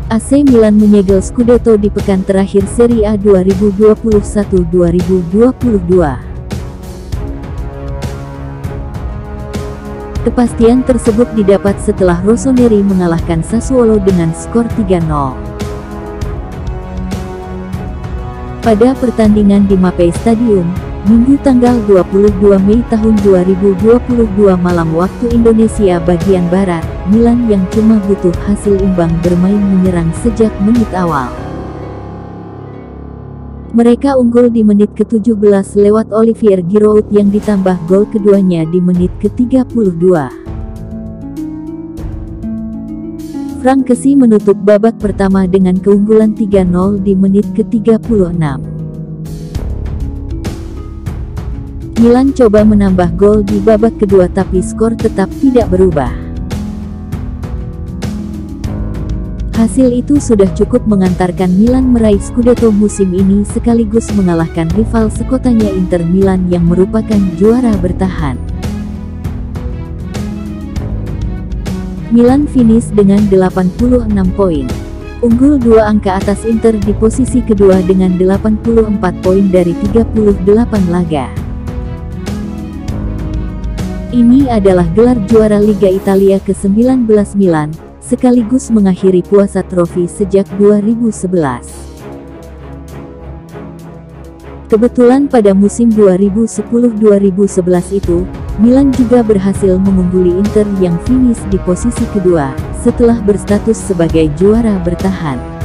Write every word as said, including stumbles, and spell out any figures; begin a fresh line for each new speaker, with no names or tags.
A C Milan menyegel Scudetto di pekan terakhir Serie A dua ribu dua puluh satu dua ribu dua puluh dua. Kepastian tersebut didapat setelah Rossoneri mengalahkan Sassuolo dengan skor tiga nol. Pada pertandingan di Mapei Stadium, Minggu tanggal dua puluh dua Mei tahun dua ribu dua puluh dua malam waktu Indonesia bagian Barat, Milan yang cuma butuh hasil imbang bermain menyerang sejak menit awal. Mereka unggul di menit ke tujuh belas lewat Olivier Giroud yang ditambah gol keduanya di menit ke tiga puluh dua. Frank Kessie menutup babak pertama dengan keunggulan tiga nol di menit ke tiga puluh enam. Milan coba menambah gol di babak kedua tapi skor tetap tidak berubah. Hasil itu sudah cukup mengantarkan Milan meraih Scudetto musim ini sekaligus mengalahkan rival sekotanya Inter Milan yang merupakan juara bertahan. Milan finish dengan delapan puluh enam poin. Unggul dua angka atas Inter di posisi kedua dengan delapan puluh empat poin dari tiga puluh delapan laga. Ini adalah gelar juara Liga Italia ke sembilan belas Milan, sekaligus mengakhiri puasa trofi sejak dua ribu sebelas. Kebetulan pada musim dua ribu sepuluh dua ribu sebelas itu, Milan juga berhasil mengungguli Inter yang finish di posisi kedua, setelah berstatus sebagai juara bertahan.